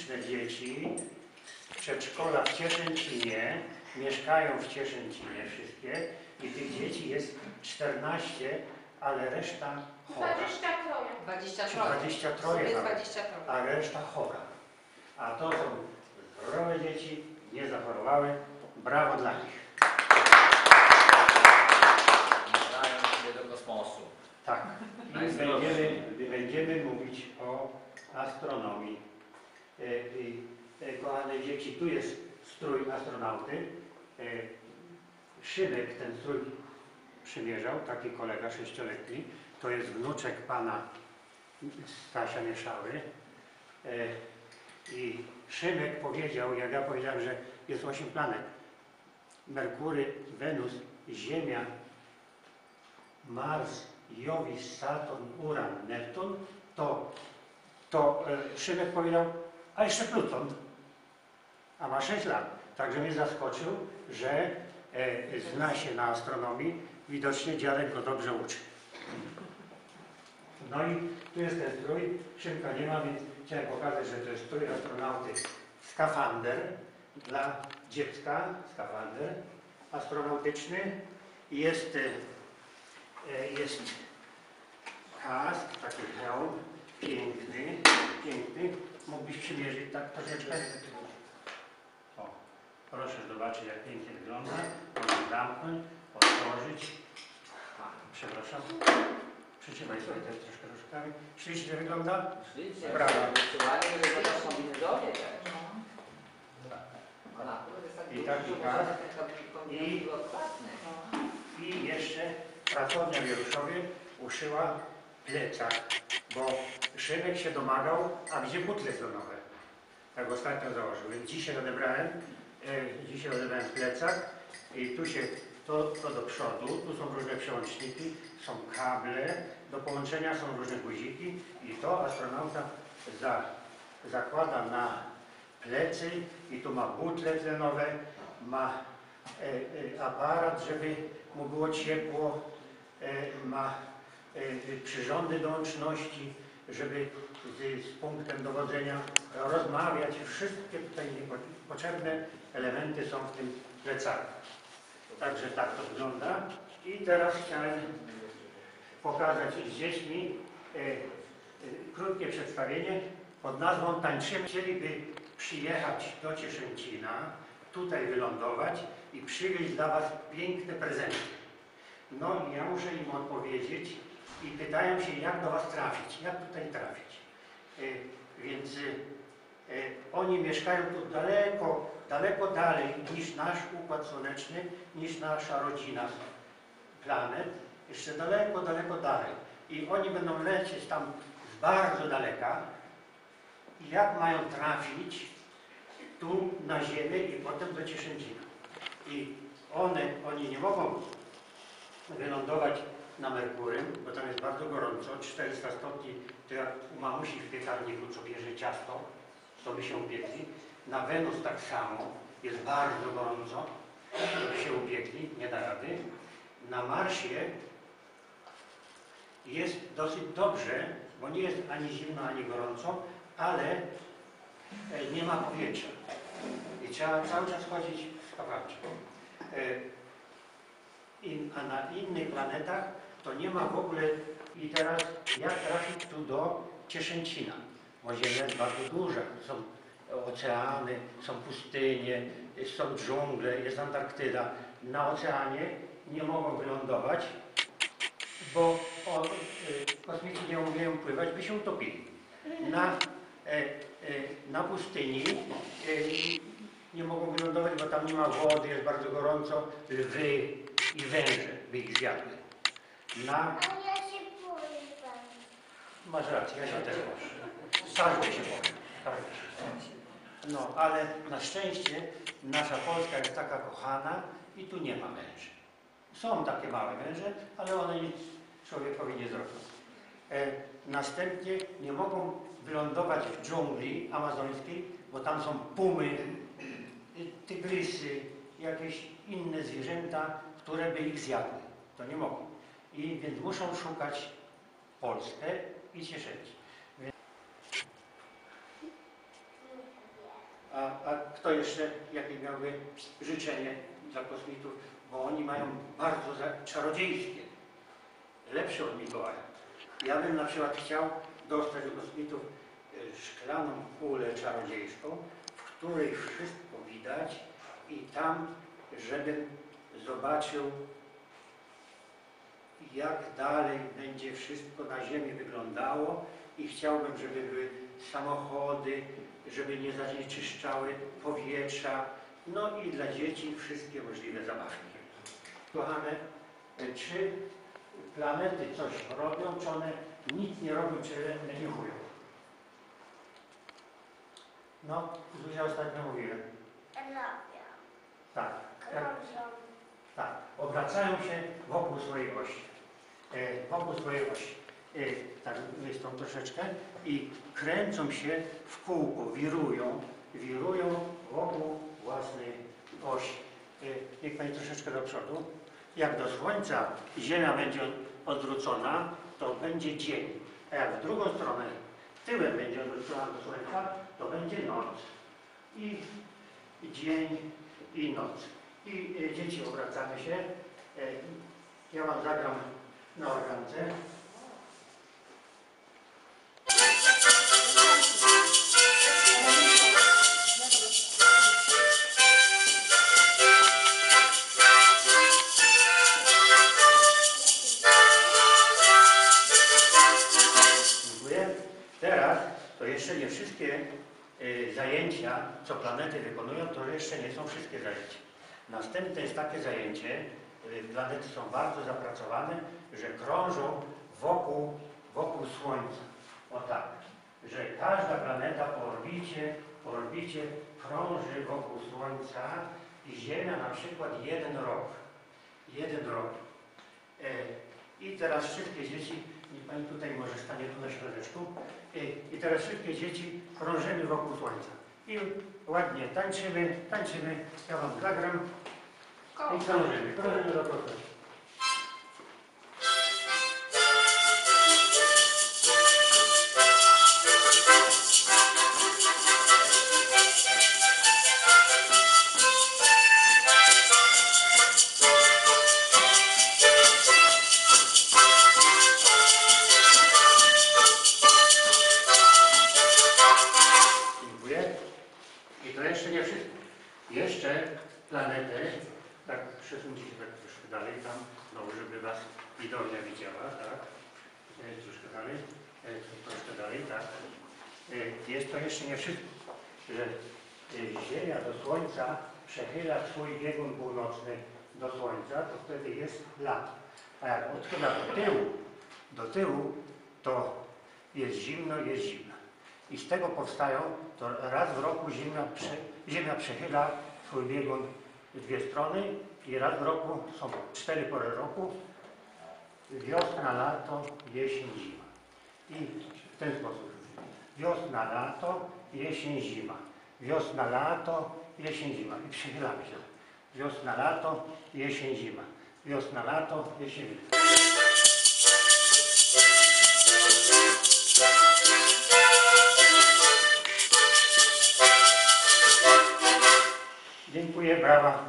liczne dzieci z przedszkola w Cieszęcinie, mieszkają w Cieszęcinie wszystkie i tych dzieci jest 14, ale reszta chora. 23, a reszta chora. A to są zdrowe dzieci, nie zachorowały. Brawo dla nich. Wydają się do kosmosu. Tak. I będziemy mówić o astronomii. Kochane dzieci, tu jest strój astronauty. Szymek ten strój przymierzał, taki kolega 6-letni. To jest wnuczek pana Stasia Mieszały. I Szymek powiedział, jak ja powiedziałem, że jest 8 planet. Merkury, Wenus, Ziemia, Mars, Jowisz, Saturn, Uran, Neptun, to Szymek powiedział, a jeszcze Pluton, a ma 6 lat. Także mnie zaskoczył, że zna się na astronomii, widocznie dziadek go dobrze uczy. No i tu jest ten strój, Szymka nie ma, więc chciałem pokazać, że to jest strój astronauty, skafander dla dziecka, skafander astronautyczny. Jest kask, taki hełm, piękny. Mógłbyś przymierzyć tak troszeczkę? O, proszę zobaczyć, jak pięknie wygląda. Można zamknąć, otworzyć. Przepraszam. Przytrzymaj sobie też troszkę różkami. Ślicznie wygląda? Ślicznie. Brawo. I taki kask. I jeszcze pracownia w Wieruszowie uszyła plecak, bo Szymek się domagał, a gdzie butle slonowe? Tak ostatnio założył. Więc dzisiaj odebrałem plecak i tu się to do przodu, tu są różne przełączniki, są kable, do połączenia są różne guziki i to astronauta zakłada na plecy i tu ma butle tlenowe, ma aparat, żeby mu było ciepło, ma przyrządy do łączności, żeby z punktem dowodzenia rozmawiać. Wszystkie tutaj potrzebne elementy są w tym plecaku. Także tak to wygląda. I teraz chciałem pokazać z dziećmi krótkie przedstawienie pod nazwą Tańczymy. Chcieliby przyjechać do Cieszęcina, tutaj wylądować i przywieźć dla Was piękne prezenty. No i ja muszę im odpowiedzieć i pytają się, jak do Was trafić, jak tutaj trafić. Więc oni mieszkają tu daleko dalej niż nasz Układ Słoneczny, niż nasza rodzina planet. Jeszcze daleko dalej. I oni będą lecieć tam z bardzo daleka. I jak mają trafić tu na Ziemię i potem do Cieszęcina. I oni nie mogą wylądować na Merkurym, bo tam jest bardzo gorąco, 400 stopni, to jak u mamusi w piekarniku, co bierze ciasto, to by się upiekli. Na Wenus tak samo, jest bardzo gorąco, to by się upiekli, nie da rady. Na Marsie jest dosyć dobrze, bo nie jest ani zimno, ani gorąco, ale nie ma powietrza. I trzeba cały czas chodzić w skafandrze. A na innych planetach to nie ma w ogóle. I teraz jak trafić tu do Cieszęcina? Bo Ziemia jest bardzo duża. Są oceany, są pustynie, są dżungle, jest Antarktyda. Na oceanie nie mogą wylądować, bo kosmici nie umieją pływać, by się utopili. Na pustyni nie mogą wylądować, bo tam nie ma wody, jest bardzo gorąco, lwy i węże by ich zjadły. Ale ja się boję bardzo. Masz rację, ja się też boję. Każdy się boi. No, ale na szczęście nasza Polska jest taka kochana i tu nie ma węży. Są takie małe węże, ale one nic człowiekowi nie zrobią. Następnie nie mogą wylądować w dżungli amazońskiej, bo tam są pumy, tygrysy, jakieś inne zwierzęta, które by ich zjadły. To nie mogą. I więc muszą szukać Polskę i Cieszęcin. A kto jeszcze, jakie miałby życzenie dla kosmitów? Bo oni mają bardzo czarodziejskie, lepsze od Mikołaja. Ja bym na przykład chciał dostać od kosmitów szklaną kulę czarodziejską, w której wszystko widać i tam, żebym zobaczył, jak dalej będzie wszystko na Ziemi wyglądało i chciałbym, żeby były samochody, żeby nie zanieczyszczały powietrza, no i dla dzieci wszystkie możliwe zabawki. Kochane, czy planety coś robią, czy one nic nie robią, czy leniuchują? No, Zuzia ostatnio mówiłem. Robią. Tak. Krążą. Tak, obracają się wokół swojej osi. Wokół swojej osi. Tak, jest tą troszeczkę i kręcą się w kółko, wirują wokół własnej osi. Niech Pani troszeczkę do przodu. Jak do Słońca Ziemia będzie odwrócona, to będzie dzień. A jak w drugą stronę, tyłem będzie odwrócona do Słońca, to będzie noc. I dzień, i noc. I dzieci, obracamy się. Ja Wam zagram na organce. Dziękuję. Teraz to jeszcze nie wszystkie zajęcia, co planety wykonują, to jeszcze nie są wszystkie zajęcia. Następne jest takie zajęcie, planety są bardzo zapracowane, że krążą wokół Słońca. O tak, że każda planeta po orbicie krąży wokół Słońca i Ziemia na przykład jeden rok. I teraz wszystkie dzieci, niech Pani tutaj może stanie tu na środeczku, i teraz wszystkie dzieci krążymy wokół Słońca. I ładnie tańczymy, ja Wam zagram i krążymy do procesu. Jeszcze planetę, tak przesuńcie się tak troszkę dalej tam, no żeby Was widownia widziała, tak? Troszkę dalej, tak. Jest to jeszcze nie wszystko, że Ziemia do Słońca przechyla swój biegun północny do Słońca, to wtedy jest lato. A jak odchyla do tyłu, to jest zimno. I z tego powstają, to raz w roku Ziemia przechyla swój biegun w dwie strony i raz w roku, są 4 pory roku, wiosna, lato, jesień, zima. I w ten sposób. Wiosna, lato, jesień, zima. Wiosna, lato, jesień, zima. I przychylamy się. Wiosna, lato, jesień, zima. Wiosna, lato, jesień, zima. Dziękuję, brawa.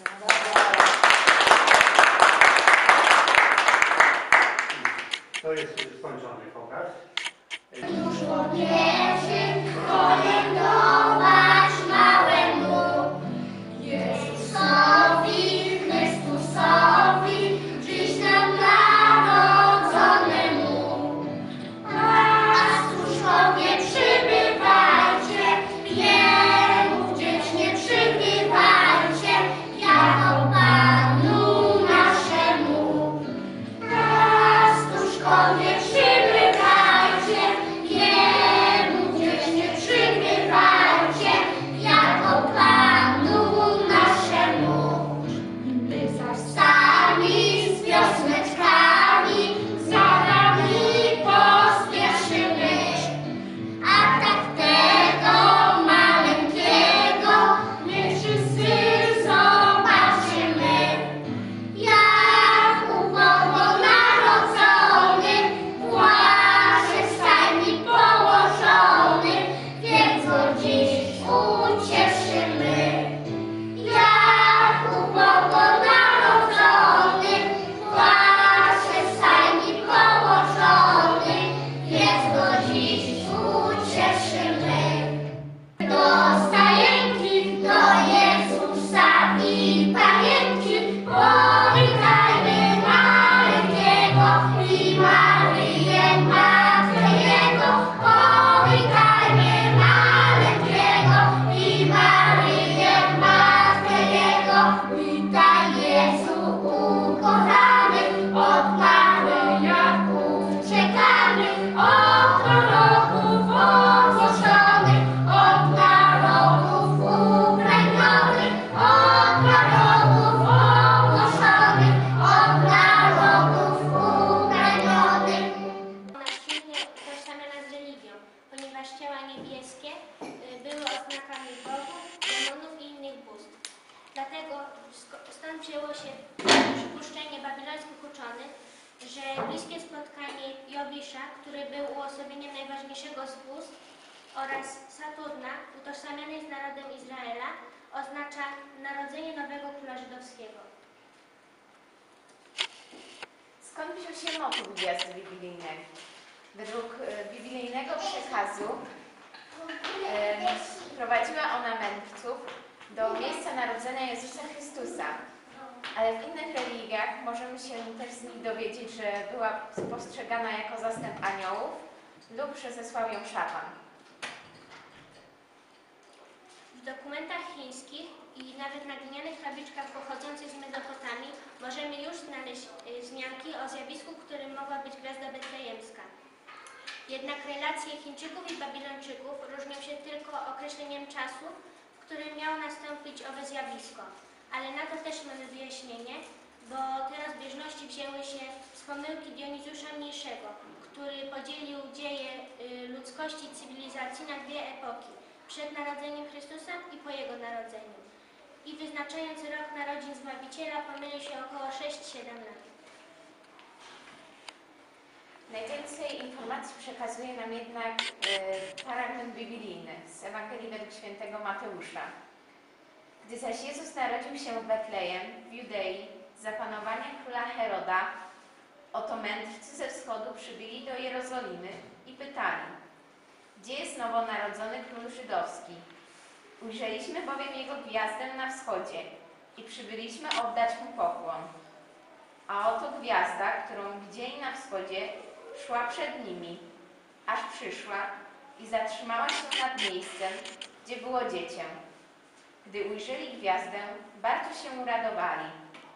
To jest skończony pokaz. Już po pierwszym kolędować małemu Jezusowi Chrystusowi, dziś nam narodzonemu. Pastuszkowie, przybywajcie, Jemu wdzięcznie przybywajcie, jako Panu naszemu. Pastuszkowie, przybywajcie, Jemu wdzięcznie cudowna, utożsamiany z narodem Izraela, oznacza narodzenie nowego króla żydowskiego. Skąd wziął się motyw gwiazdy biblijnej? Według biblijnego przekazu prowadziła ona mędrców do miejsca narodzenia Jezusa Chrystusa, ale w innych religiach możemy się też z nich dowiedzieć, że była postrzegana jako zastęp aniołów lub że zesłał ją szatan. W dokumentach chińskich i nawet na glinianych tabliczkach pochodzących z Mezopotamii możemy już znaleźć wzmianki o zjawisku, którym mogła być gwiazda betlejemska. Jednak relacje Chińczyków i Babilończyków różnią się tylko określeniem czasu, w którym miało nastąpić owe zjawisko. Ale na to też mamy wyjaśnienie, bo te rozbieżności wzięły się z pomyłki Dionizjusza Mniejszego, który podzielił dzieje ludzkości i cywilizacji na dwie epoki. Przed narodzeniem Chrystusa i po Jego narodzeniu. I wyznaczając rok narodzin Zbawiciela pomylił się około 6-7 lat. Najwięcej informacji przekazuje nam jednak fragment biblijny z Ewangelii według świętego Mateusza. Gdy zaś Jezus narodził się w Betlejem, w Judei, za panowania króla Heroda, oto mędrcy ze wschodu przybyli do Jerozolimy i pytali: gdzie jest nowonarodzony król żydowski? Ujrzeliśmy bowiem jego gwiazdę na wschodzie i przybyliśmy oddać mu pokłon. A oto gwiazda, którą widzieli na wschodzie, szła przed nimi, aż przyszła i zatrzymała się nad miejscem, gdzie było dziecię. Gdy ujrzeli gwiazdę, bardzo się uradowali.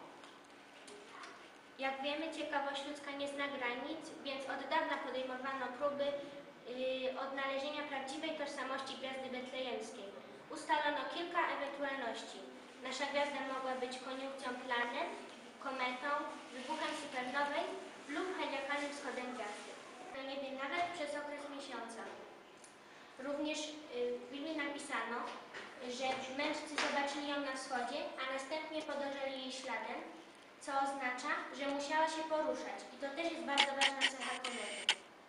Jak wiemy, ciekawość ludzka nie zna granic, więc od dawna podejmowano próby odnalezienia prawdziwej tożsamości gwiazdy betlejemskiej. Ustalono kilka ewentualności. Nasza gwiazda mogła być koniunkcją planet, kometą, wybuchem supernowej lub heliakalnym wschodem gwiazdy. Na niebie nawet przez okres miesiąca. Również w Biblii napisano, że mędrcy zobaczyli ją na wschodzie, a następnie podążali jej śladem, co oznacza, że musiała się poruszać. I to też jest bardzo ważna cecha komety.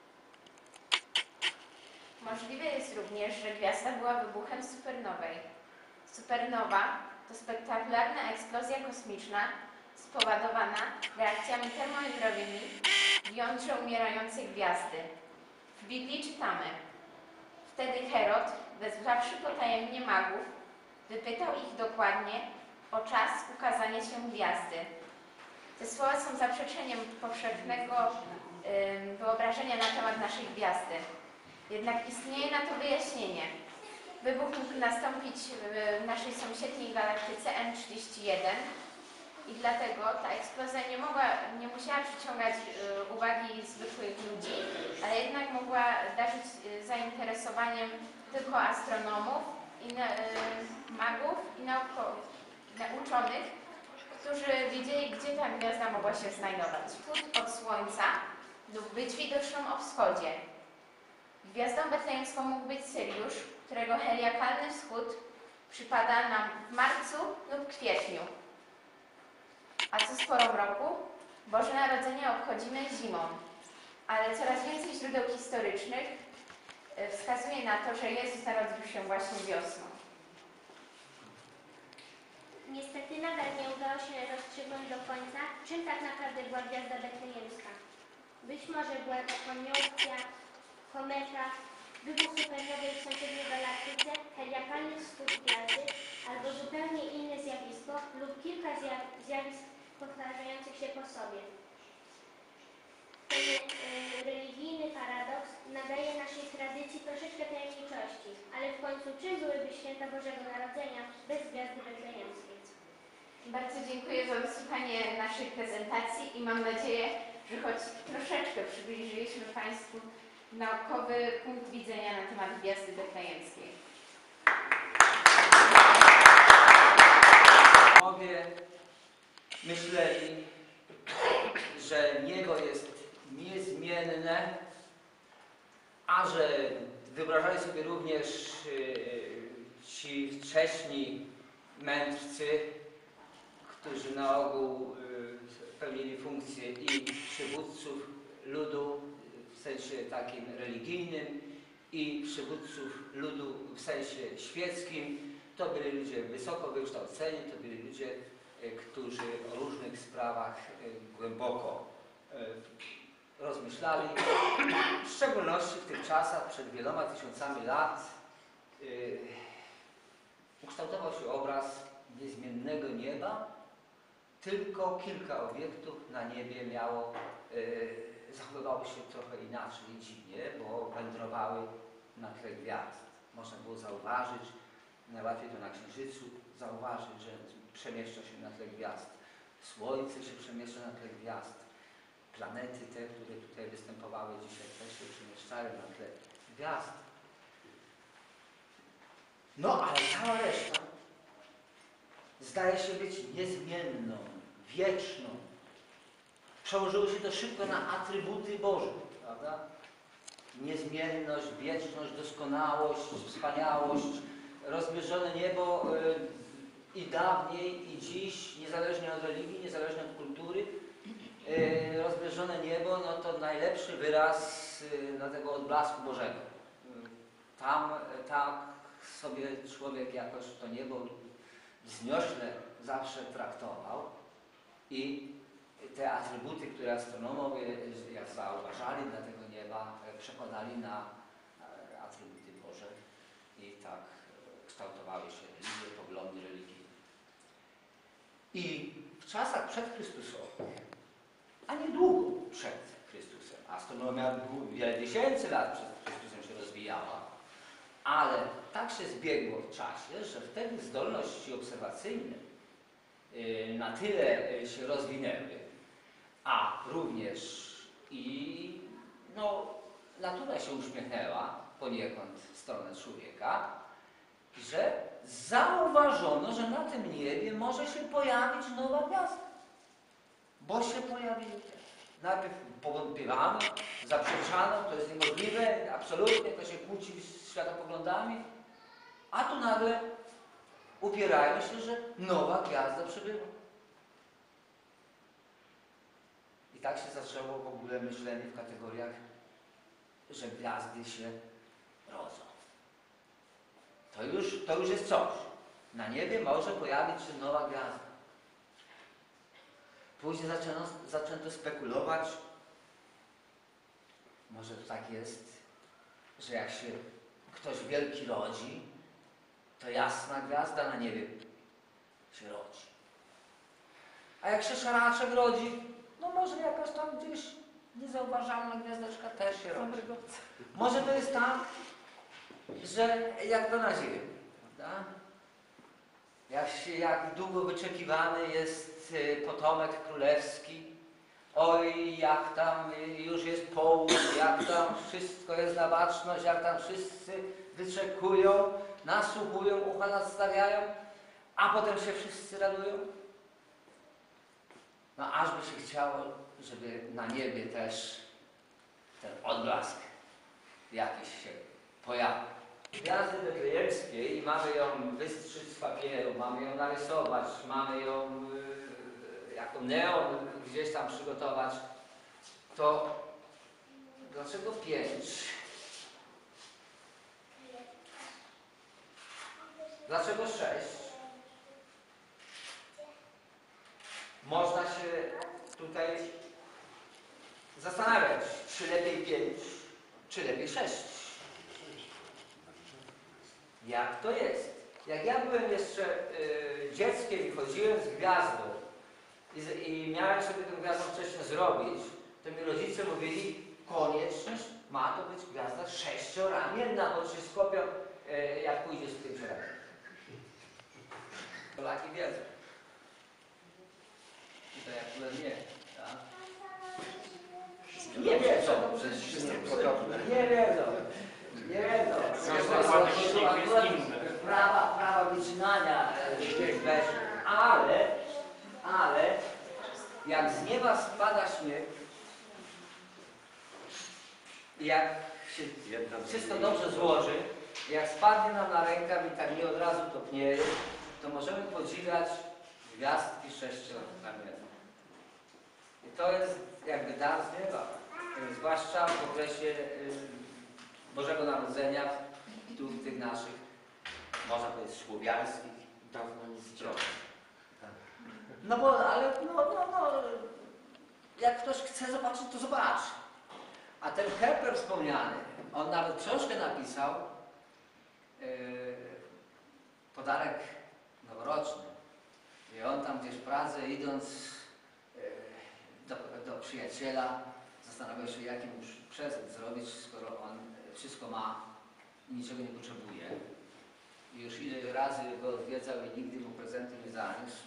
Możliwe jest również, że gwiazda była wybuchem supernowej. Supernowa to spektakularna eksplozja kosmiczna spowodowana reakcjami termojądrowymi w jądrze umierającej gwiazdy. W Biblii czytamy: wtedy Herod, wezwawszy potajemnie magów, wypytał ich dokładnie o czas ukazania się gwiazdy. Te słowa są zaprzeczeniem powszechnego wyobrażenia na temat naszej gwiazdy. Jednak istnieje na to wyjaśnienie. Wybuch mógł nastąpić w naszej sąsiedniej galaktyce M31 i dlatego ta eksplozja nie musiała przyciągać uwagi zwykłych ludzi, ale jednak mogła darzyć zainteresowaniem tylko astronomów, magów i uczonych, którzy wiedzieli, gdzie ta gwiazda mogła się znajdować. Wschód od Słońca lub być widoczną o wschodzie. Gwiazdą betlejemską mógł być Syriusz, którego heliakalny wschód przypada nam w marcu lub kwietniu. A co z porą roku? Boże Narodzenie obchodzimy zimą, ale coraz więcej źródeł historycznych wskazuje na to, że Jezus narodził się właśnie wiosną. Niestety nadal nie udało się rozstrzygnąć do końca, czym tak naprawdę była gwiazda betlejemska. Być może była to koniunkcja, kometa, wybuch supernowy w sąsiedniej galaktyce, heliakalny wschód gwiazdy, albo zupełnie inne zjawisko lub kilka zjawisk powtarzających się po sobie. Ten religijny paradoks nadaje naszej tradycji troszeczkę tajemniczości, ale w końcu czym byłyby święta Bożego Narodzenia bez gwiazdy betlejemskiej? Bardzo dziękuję za wysłuchanie naszej prezentacji i mam nadzieję, że choć troszeczkę przybliżyliśmy Państwu naukowy punkt widzenia na temat gwiazdy betlejemskiej. Panowie myśleli, że niebo jest niezmienne, a że wyobrażali sobie również ci wcześni mędrcy, którzy na ogół pełnili funkcję i przywódców ludu w sensie takim religijnym i przywódców ludu w sensie świeckim. To byli ludzie wysoko wykształceni, to byli ludzie, którzy o różnych sprawach głęboko rozmyślali. W szczególności w tych czasach, przed wieloma tysiącami lat, ukształtował się obraz niezmiennego nieba. Tylko kilka obiektów na niebie zachowywało się trochę inaczej, dziwnie, bo wędrowały na tle gwiazd. Można było zauważyć, najłatwiej to na Księżycu, zauważyć, że przemieszcza się na tle gwiazd. Słońce się przemieszcza na tle gwiazd. Planety te, które tutaj występowały dzisiaj, też się przemieszczają na tle gwiazd. No, ale cała reszta zdaje się być niezmienną, wieczną. Przełożyło się to szybko na atrybuty Boże, prawda? Niezmienność, wieczność, doskonałość, wspaniałość, rozmierzone niebo i dawniej, i dziś, niezależnie od religii, niezależnie od kultury, rozmierzone niebo, no to najlepszy wyraz tego odblasku Bożego. Tam tak sobie człowiek jakoś to niebo wzniośle zawsze traktował i te atrybuty, które astronomowie, jak zauważali dla tego nieba, przekładali na atrybuty Boże i tak kształtowały się religie, poglądy religijne. I w czasach przedchrystusowych, a niedługo przed Chrystusem, astronomia wiele tysięcy lat przed Chrystusem się rozwijała, ale tak się zbiegło w czasie, że wtedy zdolności obserwacyjne na tyle się rozwinęły, a również i natura się uśmiechnęła poniekąd w stronę człowieka, że zauważono, że na tym niebie może się pojawić nowa gwiazda. Bo się pojawiły. Najpierw powątpiewano, zaprzeczano, to jest niemożliwe, absolutnie, to się kłóci z światopoglądami, a tu nagle upierają się, że nowa gwiazda przybyła. I tak się zaczęło w ogóle myślenie w kategoriach, że gwiazdy się rodzą. To już jest coś. Na niebie może pojawić się nowa gwiazda. Później zaczęto spekulować, może to tak jest, że jak się ktoś wielki rodzi, to jasna gwiazda na niebie się rodzi. A jak się szaraczek rodzi, no może jakaś tam gdzieś niezauważalna gwiazdeczka też się rodzi. Może to jest tak, że jak to na ziemi, prawda? Jak długo wyczekiwany jest potomek królewski, oj, jak tam już jest połóg, jak tam wszystko jest na baczność, jak tam wszyscy wyczekują, nasłuchują, ucha nadstawiają, a potem się wszyscy radują. No aż by się chciało, żeby na niebie też ten odblask jakiś się pojawił. Gwiazdy betlejemskiej i mamy ją wystrzyć z papieru, mamy ją narysować, mamy ją jako neon gdzieś tam przygotować, to dlaczego 5? Dlaczego 6? Można się tutaj zastanawiać, czy lepiej 5, czy lepiej 6. Jak to jest? Jak ja byłem jeszcze dzieckiem i chodziłem z gwiazdą i miałem sobie tę gwiazdę wcześniej zrobić, to mi rodzice mówili, konieczność ma to być gwiazda 6-ramienna, bo się skopią, jak pójdziesz z tym szeregiem. Polaki wiedzą. I to jak byłem nie. Tak? Nie wiedzą. Nie wiedzą. Nie wiedzą. Prawa wycinania ale jak z nieba spada śnieg, jak się wszystko dobrze złoży, jak spadnie nam na rękaw i tak nie od razu topnieje, to możemy podziwiać gwiazdki 6-ramienne. I to jest jakby dar z nieba. Zwłaszcza w okresie Bożego Narodzenia tu w tych naszych, można powiedzieć, słowiańskich Dawno nie zdrowych. No bo, ale jak ktoś chce zobaczyć, to zobaczy. A ten Kepler wspomniany, on nawet książkę napisał, podarek noworoczny. I on tam gdzieś w Pradze, idąc do przyjaciela, zastanawiał się, jaki mu prezent zrobić, skoro on wszystko ma i niczego nie potrzebuje. I już ile razy go odwiedzał i nigdy mu prezentu nie zaniósł.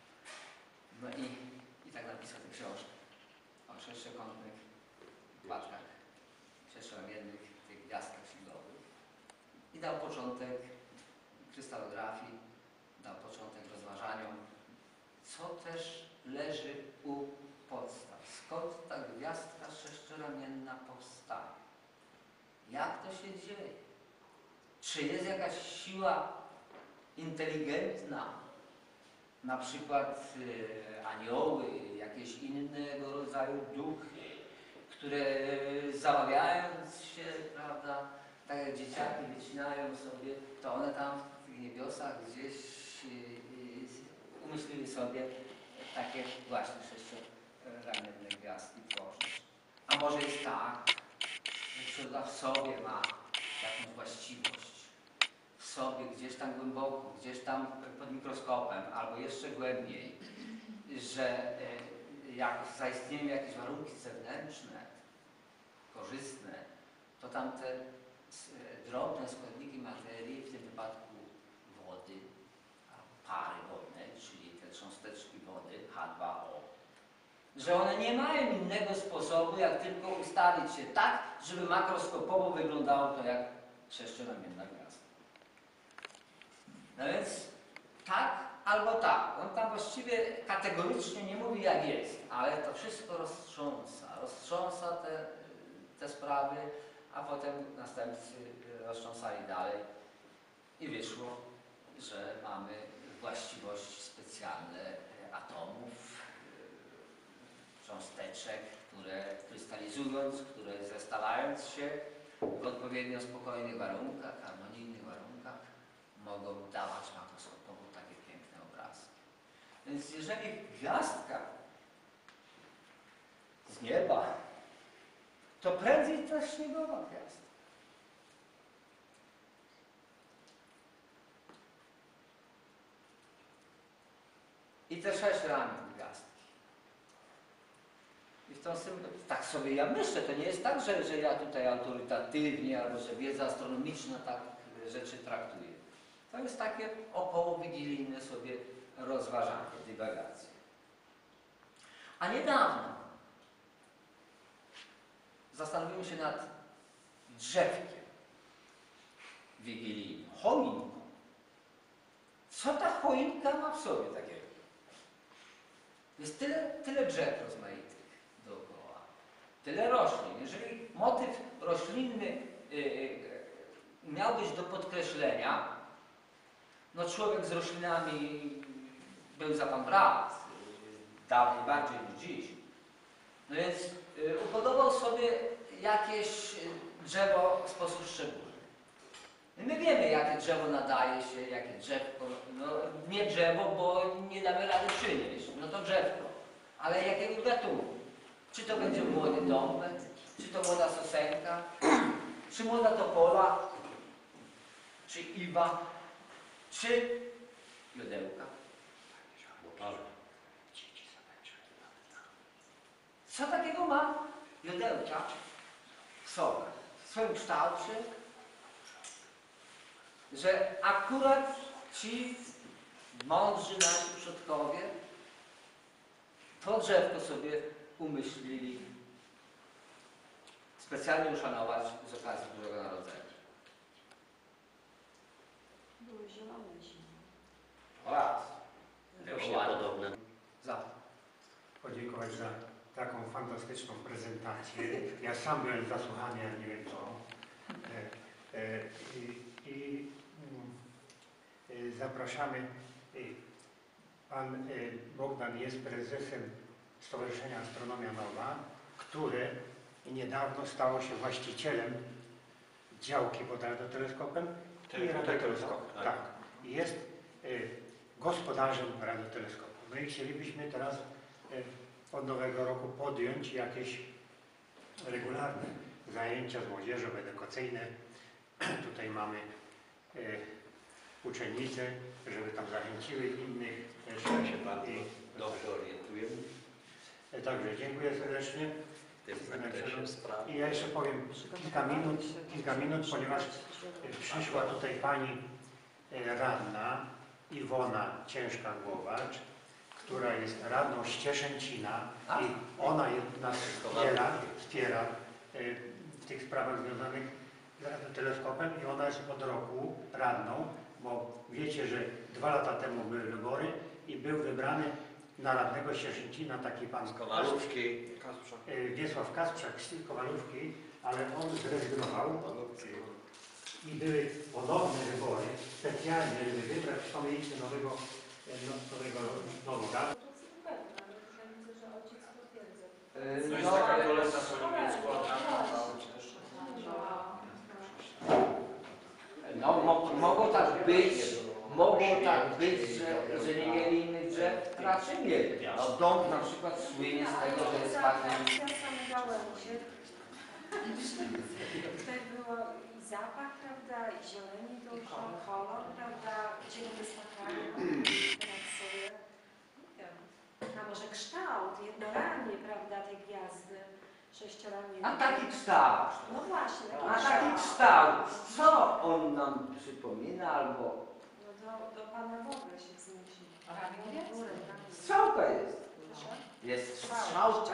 No i tak napisał tę książkę o sześciokątnych płatkach, sześcioramiennych, tych gwiazdkach ślubowych. I dał początek krystalografii, dał początek rozważaniom, co też leży u podstaw. Skąd ta gwiazdka sześcioramienna powstaje? Jak to się dzieje? Czy jest jakaś siła inteligentna, na przykład anioły, jakieś innego rodzaju duchy, które zamawiając się, prawda, tak jak dzieciaki wycinają sobie, to one tam w tych niebiosach gdzieś umyślili sobie takie właśnie sześcioramienne gwiazdki tworzyć. A może jest tak, że człowiek w sobie ma jakąś właściwość, w sobie gdzieś tam głęboko, gdzieś tam pod mikroskopem, albo jeszcze głębiej, że jak zaistnieją jakieś warunki zewnętrzne, korzystne, to tam te drobne składniki materii, w tym wypadku wody, pary wodnej, czyli te cząsteczki wody, H2O, że one nie mają innego sposobu, jak tylko ustawić się tak, żeby makroskopowo wyglądało to jak sześcioramienna gwiazda. No więc tak albo tak. On tam właściwie kategorycznie nie mówi jak jest, ale to wszystko roztrząsa te sprawy, a potem następcy roztrząsali dalej i wyszło, że mamy właściwości specjalne atomów, cząsteczek, które krystalizując, które zestalając się w odpowiednio spokojnych warunkach, harmonijnych warunkach, mogą dawać makroskopowo takie piękne obrazy. Więc jeżeli gwiazdka z nieba, to prędzej też śniegowa gwiazda. I te 6 ramion gwiazdki. I w tą tak sobie ja myślę, to nie jest tak, że ja tutaj autorytatywnie, albo że wiedza astronomiczna tak rzeczy traktuje. To jest takie około wigilijne sobie rozważanie, dywagacje. A niedawno zastanowimy się nad drzewkiem wigilijnym, choinką. Co ta choinka ma w sobie takiego? Jest tyle drzew rozmaitych dookoła, tyle roślin. Jeżeli motyw roślinny miał być do podkreślenia, no człowiek z roślinami był za pan brat, dawniej bardziej niż dziś. No więc upodobał sobie jakieś drzewo w sposób szczególny. My wiemy, jakie drzewo nadaje się, jakie drzewko, no nie drzewo, bo nie damy rady przynieść, no to drzewko, ale jakiego gatunku? Czy to będzie młody dąbek, czy to młoda sosenka, czy młoda topola, czy iwa, czy jodełka. Co takiego ma jodełka w sobie, w swoim kształcie, że akurat ci mądrzy nasi przodkowie to drzewko sobie umyślili specjalnie uszanować z okazji Bożego Narodzenia. Były zielone zimy. Oraz podobne. za Podziękować za taką fantastyczną prezentację. Ja sam byłem zasłuchany, jak nie wiem co. Zapraszamy. Pan Bogdan jest prezesem Stowarzyszenia Astronomia Nowa, które niedawno stało się właścicielem działki pod radioteleskopem i Tutaj radioteleskop. tak. Tak. I jest gospodarzem radioteleskopu. No i chcielibyśmy teraz od nowego roku podjąć jakieś regularne zajęcia z młodzieżą edukacyjne. Tutaj mamy uczennice, żeby tam zachęciły innych też. Ja się bardzo dobrze orientuję Także dziękuję serdecznie. w tym zakresie spraw. I ja jeszcze powiem kilka minut, ponieważ przyszła tutaj pani radna Iwona Ciężka-Głowacz, która jest radną z Cieszęcina i ona nas wspiera w tych sprawach związanych z radioteleskopem i ona jest od roku radną, bo wiecie, że 2 lata temu były wybory i był wybrany na radnego z Cieszęcina taki pan Kowalówki. Wiesław Kasprzak z Kowalówki, ale on zrezygnował i były ponowne wybory, specjalnie, żeby wybrać w to miejsce nowego nowoga. To jest taka kolenda, co lubię składać. No, mogło tak być, że nie mieli innych drzew, raczej mieli. No, dąb na przykład słynie z tego, że jest fajny. Ja sam dałem się. Tutaj było i zapach, prawda, i zieleni dużo, kolor, prawda, dzielnie skakają, tak sobie, nie wiem, a może kształt, jednoramię, prawda, tej gwiazdy, 6-ramiennej. A taki kształt. No właśnie, A taki kształt. Co on nam przypomina albo... No do Pana Boga się wznosi. Strzałka jest. Proszę? Jest strzałka.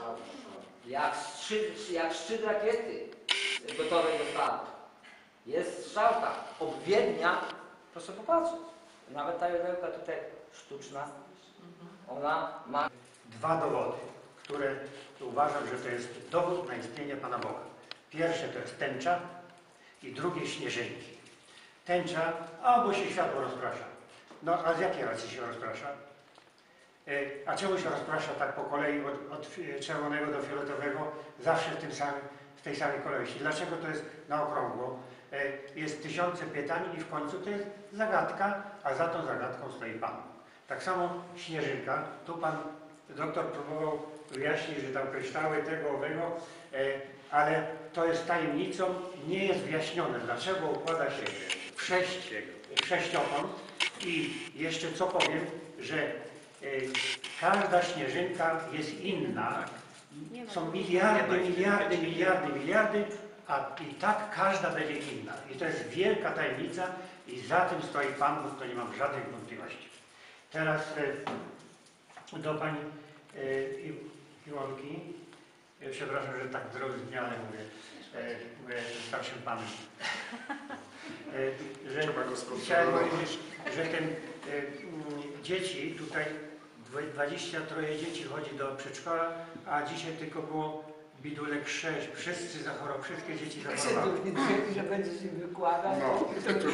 Jak szczyt rakiety gotowej do startu. Jest strzałka. Obwiednia, proszę popatrzeć. Nawet ta jodełka tutaj sztuczna, ona ma... 2 dowody, które uważam, że to jest dowód na istnienie Pana Boga. Pierwsze to jest tęcza i drugie śnieżynki. Tęcza, bo się światło rozprasza. No a z jakiej racji się rozprasza? A czemu się rozprasza tak po kolei od czerwonego do fioletowego, zawsze w tej samej kolejności? Dlaczego to jest na okrągło? Jest tysiące pytań i w końcu to jest zagadka, a za tą zagadką stoi Pan. Tak samo śnieżynka. Tu Pan doktor próbował wyjaśnić, że tam kryształy tego, owego, ale to jest tajemnicą, nie jest wyjaśnione, dlaczego układa się w sześciokąt. I jeszcze co powiem, że każda śnieżynka jest inna. Są miliardy, a i tak każda będzie inna. I to jest wielka tajemnica i za tym stoi Pan, bo to nie mam żadnych wątpliwości. Teraz do Pani Iwonki. Przepraszam, że tak zrozumiale mówię starszym Panem. Chciałem powiedzieć, że dzieci tutaj 23 dzieci chodzi do przedszkola, a dzisiaj tylko było bidulek 6. Wszyscy zachorowali, wszystkie dzieci zachorowały. Że będziesz im wykładał. No.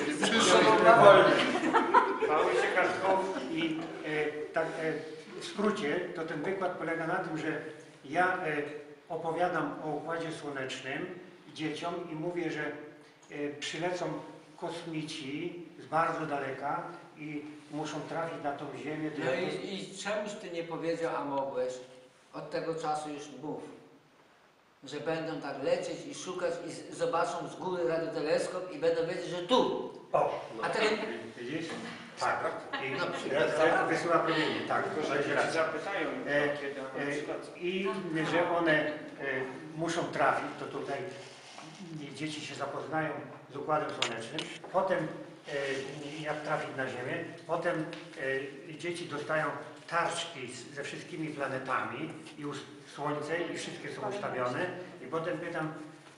Bały się kartką i tak w skrócie to ten wykład polega na tym, że ja opowiadam o Układzie Słonecznym dzieciom i mówię, że przylecą kosmici z bardzo daleka i muszą trafić na tą Ziemię. No i czemuż ty nie powiedział, a mogłeś? Od tego czasu już mów. Że będą tak lecieć i szukać i zobaczą z góry radioteleskop i będą wiedzieć, że tu. O, A tego... widzisz? Tak. I No, wysyła promienie, tak. Zapytają, kiedy na przykład... I że one muszą trafić, to tutaj dzieci się zapoznają z Układem Słonecznym, potem jak trafić na Ziemię, potem dzieci dostają tarczki ze wszystkimi planetami i Słońce i wszystkie są ustawione i potem pytam,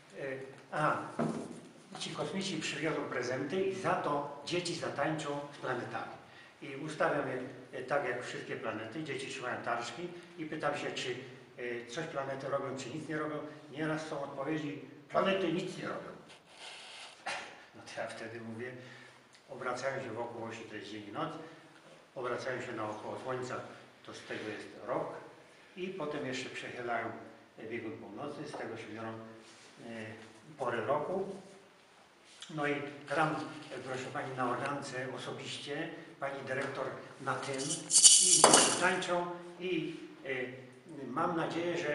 ci kosmici przywiozą prezenty i za to dzieci zatańczą z planetami. I ustawiam je tak jak wszystkie planety, dzieci trzymają tarczki i pytam się, czy coś planety robią, czy nic nie robią. Nieraz są odpowiedzi, planety nic nie robią. No to ja wtedy mówię, obracają się wokół osi, to jest dzień i noc, obracają się naokoło Słońca, to z tego jest rok i potem jeszcze przechylają biegun północny, z tego się biorą pory roku No i gram, proszę Pani, na organce osobiście, Pani dyrektor na tym i tańczą i mam nadzieję, że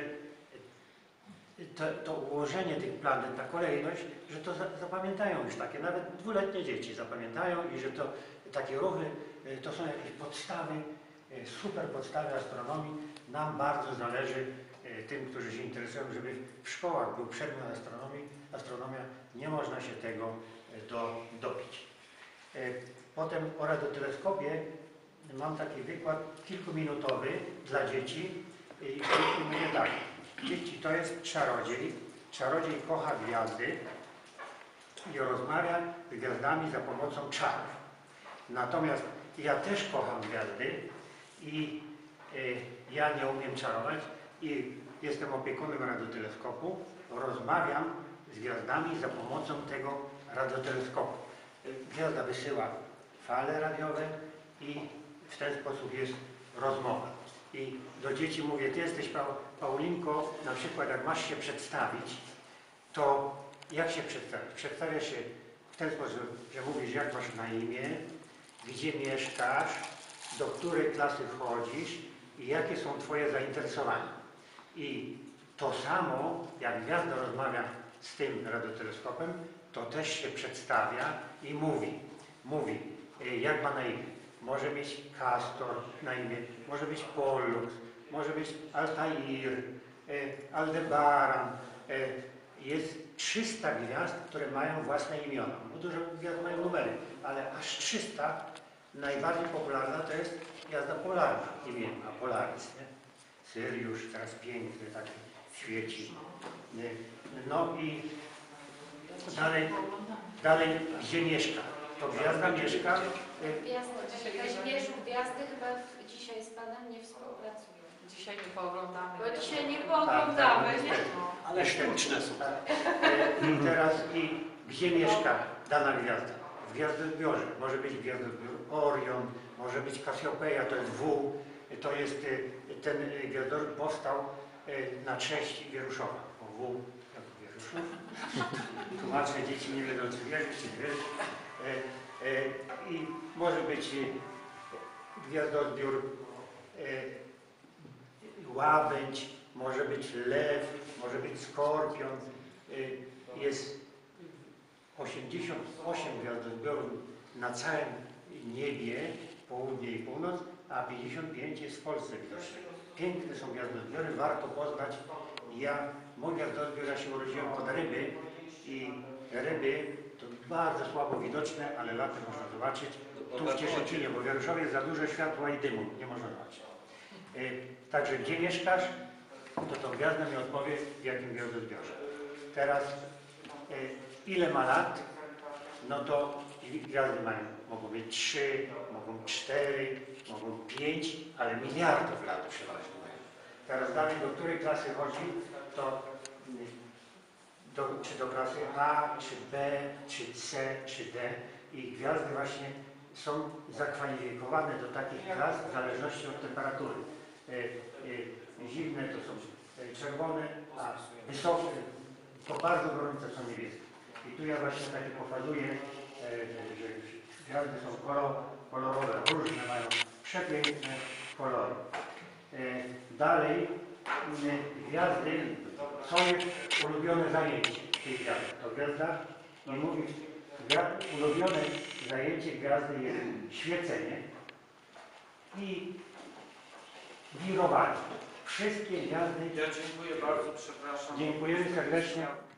to ułożenie tych planet, ta kolejność, że to zapamiętają już takie, nawet dwuletnie dzieci zapamiętają i że to takie ruchy to są jakieś podstawy, super podstawy astronomii. Nam bardzo zależy, tym, którzy się interesują, żeby w szkołach był przedmiot astronomii. Astronomia, nie można się tego dopić. Potem o radioteleskopie mam taki wykład kilkuminutowy dla dzieci i mówię tak, dzieci to jest czarodziej, czarodziej kocha gwiazdy i rozmawia z gwiazdami za pomocą czarów. Natomiast ja też kocham gwiazdy i ja nie umiem czarować i jestem opiekunem radioteleskopu, rozmawiam z gwiazdami za pomocą tego radioteleskopu. Gwiazda wysyła fale radiowe i w ten sposób jest rozmowa. I do dzieci mówię, ty jesteś, Paulinko, na przykład jak masz się przedstawić, to jak się przedstawić? Przedstawia się w ten sposób, że mówisz, jak masz na imię, gdzie mieszkasz, do której klasy wchodzisz i jakie są twoje zainteresowania. I to samo, jak gwiazda rozmawia z tym radioteleskopem, to też się przedstawia i mówi, jak ma na imię. Może mieć Castor na imię, może być Pollux, może być Altair, Aldebaran. Jest 300 gwiazd, które mają własne imiona. Bo dużo gwiazd mają numery, ale aż 300. Najbardziej popularna to jest gwiazda polarna imienna, Polaris. Nie? Syriusz, teraz piękny, taki świeci. No i dalej gdzie mieszka? To gwiazda mieszka. Kazimierzu, gwiazdy chyba dzisiaj z Panem nie współpracują. Dzisiaj nie pooglądamy. Bo dzisiaj nie pooglądamy, nie? Ale sztuczne są. I teraz gdzie mieszka dana gwiazda? W gwiazdozbiorze. Może być gwiazdozbiór Orion, może być Cassiopeia, to jest W. To jest, ten gwiazdozbiór powstał na cześć Wieruszowa. W, jak Wieruszów. Tłumaczę, dzieci nie wiedzą, czy wierzysz, czy nie wierzysz. I może być gwiazdozbiór Łabędź, może być Lew, może być Skorpion. Jest 88 gwiazdozbiorów na całym niebie, południe i północ, a 55 jest w Polsce widoczne. Piękne są gwiazdozbiory, warto poznać. Mój gwiazdozbiór, ja się urodziłem od ryby i ryby to bardzo słabo widoczne, ale latem można zobaczyć. Tu w Cieszynie, bo w Wieruszowie jest za dużo światła i dymu, nie można zobaczyć. Także gdzie mieszkasz, to gwiazda mi odpowie, w jakim gwiazdozbiorze. Teraz ile ma lat, no to gwiazdy mogą być 3, mogą 4, mogą 5, ale miliardów lat przeważnie mają. Teraz dalej, do której klasy chodzi, to czy do klasy A, czy B, czy C, czy D i gwiazdy właśnie są zakwalifikowane do takich klas w zależności od temperatury. Zimne to są czerwone, a wysokie to bardzo gorące są niebieskie. I tu ja właśnie takie pofaduję, że gwiazdy są kolorowe, różne, mają przepiękne kolory. Dalej gwiazdy są ulubione zajęcie tej gwiazdy. To gwiazda i mówi, ulubione zajęcie gwiazdy jest świecenie i wirowanie. Wszystkie gwiazdy. Ja dziękuję bardzo, przepraszam. Dziękujemy serdecznie.